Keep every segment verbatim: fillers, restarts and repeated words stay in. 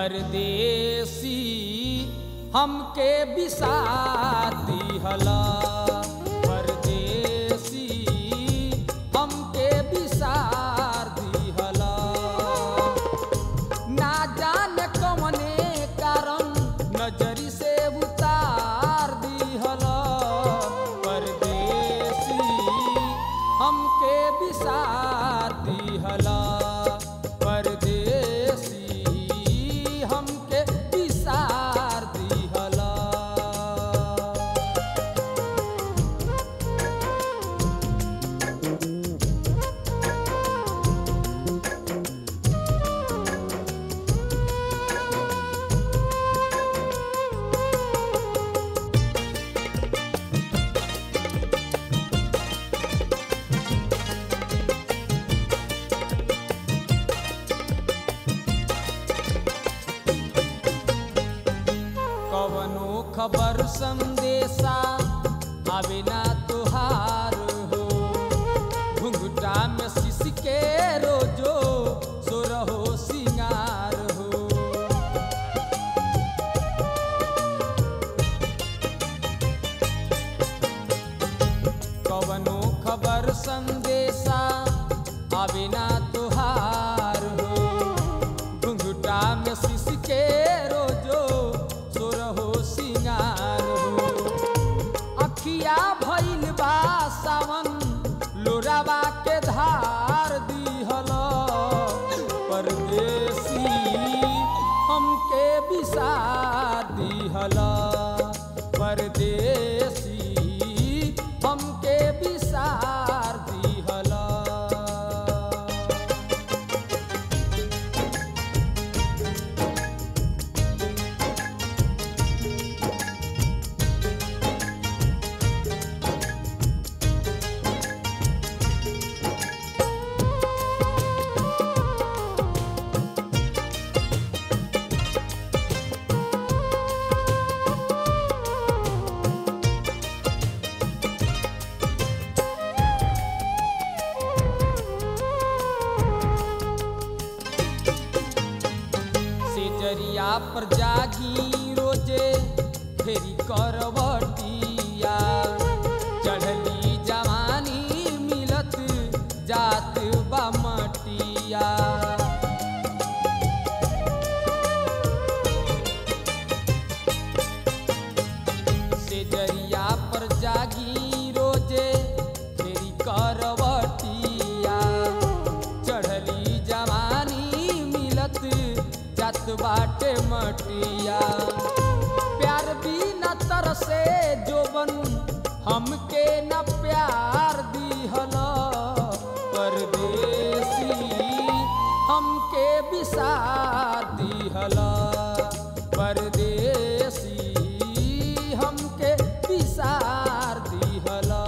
परदेसी हमके बिसार दिहला, परदेसी हमके बिसार दिहला। ना जाने कवने कारण नजरी से उतार दिहला, परदेसी हमके बिसार दिहला, परदेसी हमके बिसार दिहला। कवनो खबर संदेशा आवे ना तुहार हो, घुंघटा में शीश के रोजो सो रहो सिंगार हो। कवनो खबर संदेशा आवे ना तुहार हो, घुंघटा में शीश के रोजो सो रहो सिंगार हो। अखिया भइल बा सावन लोरावा के धार दिहला, परदेसी हमके बिसार दिहला, परदेसी हमके बिसार दिहला। सेजरिया पर जागी रोजे फेरी करवटिया, चढ़ली जवानी मिलत जात बा मटिया। सेजरिया पर जागी रोजे फेरी करवटिया, चढ़ली जवानी मिलत जात बाटे मटिया। प्यार भी न तरसे जोबन हमके न प्यार दिहला, परदेसी हमके बिसार दिहला, परदेसी हमके बिसार दिहला।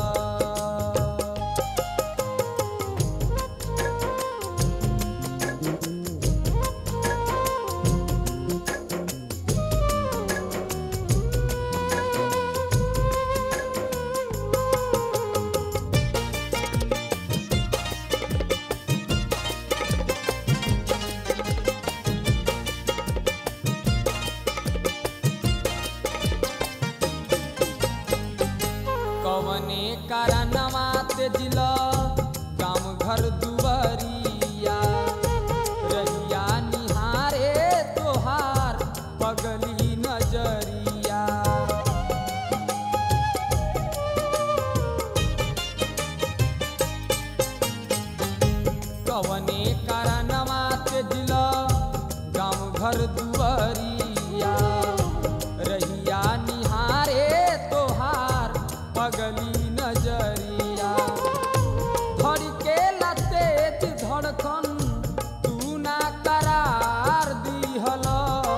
कवने कारणवा तेजिला काम घर दुआरिया, रहिया निहारे तोहार पगली नजरिया। कवने कारणवा तेजिला काम घर दुआरिया, रहिया निहारे तोहार पगली नजरिया। धड़के तेज धड़कन तू ना करार दिहला,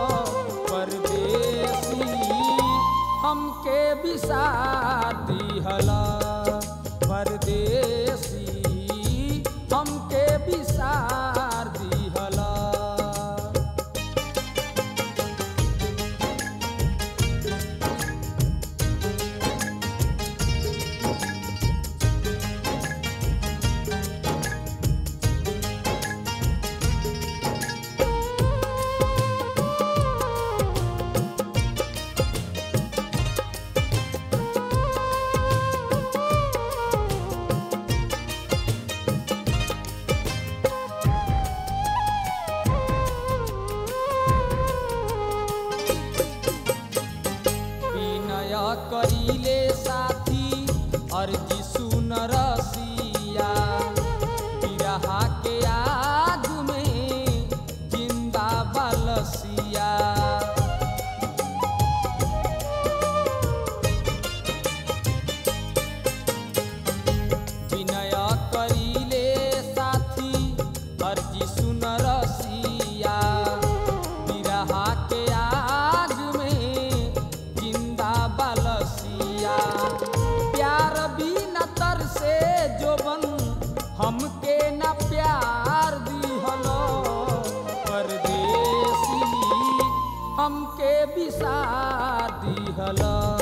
परदेसी हमके बिसार दिहला, परदेसी हमके बिसार दिहला। बिसार दिहला।